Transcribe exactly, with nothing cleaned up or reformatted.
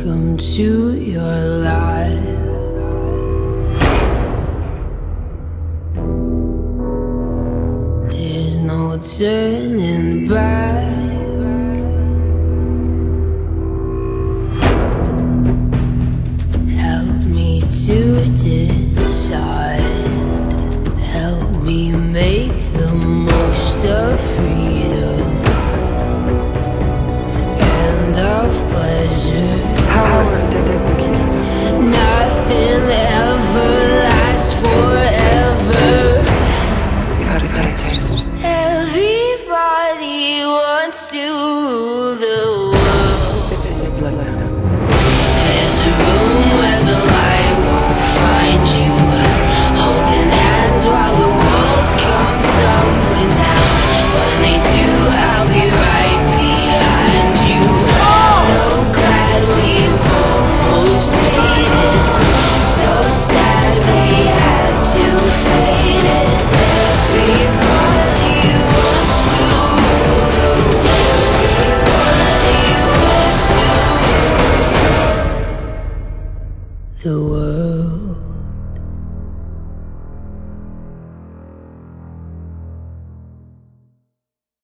Welcome to your life. There's no turning back. Help me to decide. Help me make the most of freedom and of pleasure. How was it, Nikita? Nothing ever lasts forever. You've had a taste. Everybody wants to rule the world. It's in your blood now. There's a room where the light won't find you, holding hands while the walls come tumbling down. When they do, I'll be right behind you. So glad we've almost made it. So sad we had to fade it. Everybody wants to rule the world. Everybody wants to rule the world.